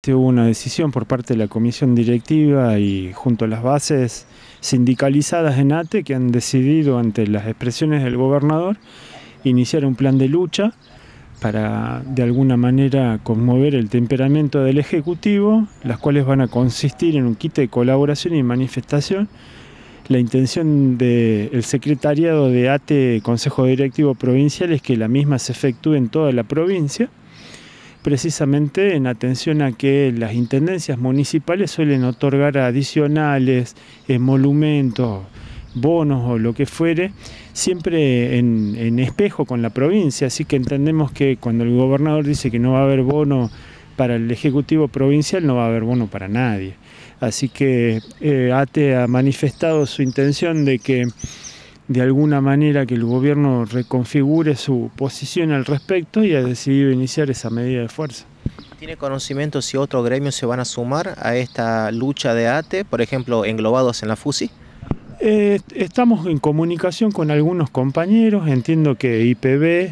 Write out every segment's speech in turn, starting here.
hubo una decisión por parte de la comisión directiva y junto a las bases sindicalizadas en ATE que han decidido, ante las expresiones del gobernador, iniciar un plan de lucha para de alguna manera conmover el temperamento del Ejecutivo, las cuales van a consistir en un quite de colaboración y manifestación. La intención del secretariado de ATE, Consejo Directivo Provincial, es que la misma se efectúe en toda la provincia, precisamente en atención a que las intendencias municipales suelen otorgar adicionales, emolumentos, bonos o lo que fuere, siempre en espejo con la provincia, así que entendemos que cuando el gobernador dice que no va a haber bono para el Ejecutivo Provincial, no va a haber bono para nadie. Así que ATE ha manifestado su intención de que de alguna manera que el gobierno reconfigure su posición al respecto y ha decidido iniciar esa medida de fuerza. ¿Tiene conocimiento si otros gremios se van a sumar a esta lucha de ATE, por ejemplo, englobados en la FUSI? Estamos en comunicación con algunos compañeros, entiendo que IPB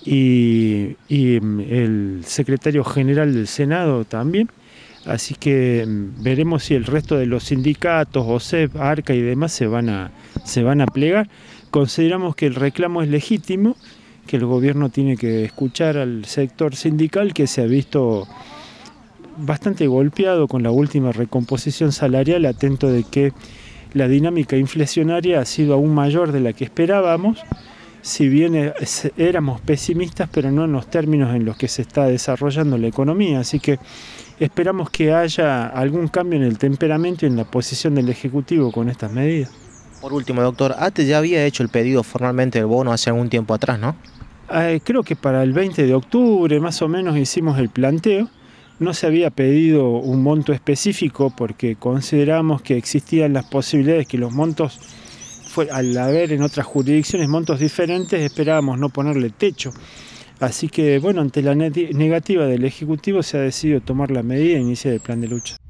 y el secretario general del Senado también, así que veremos si el resto de los sindicatos, OSEP, ARCA y demás se van a plegar. Consideramos que el reclamo es legítimo, que el gobierno tiene que escuchar al sector sindical que se ha visto bastante golpeado con la última recomposición salarial, atento de que la dinámica inflacionaria ha sido aún mayor de la que esperábamos, si bien éramos pesimistas, pero no en los términos en los que se está desarrollando la economía. Así que esperamos que haya algún cambio en el temperamento y en la posición del Ejecutivo con estas medidas. Por último, doctor, ATE ya había hecho el pedido formalmente del bono hace algún tiempo atrás, ¿no? Creo que para el 20 de octubre más o menos hicimos el planteo. No se había pedido un monto específico porque consideramos que existían las posibilidades que los montos, al haber en otras jurisdicciones montos diferentes, esperábamos no ponerle techo. Así que, bueno, ante la negativa del Ejecutivo se ha decidido tomar la medida e iniciar el plan de lucha.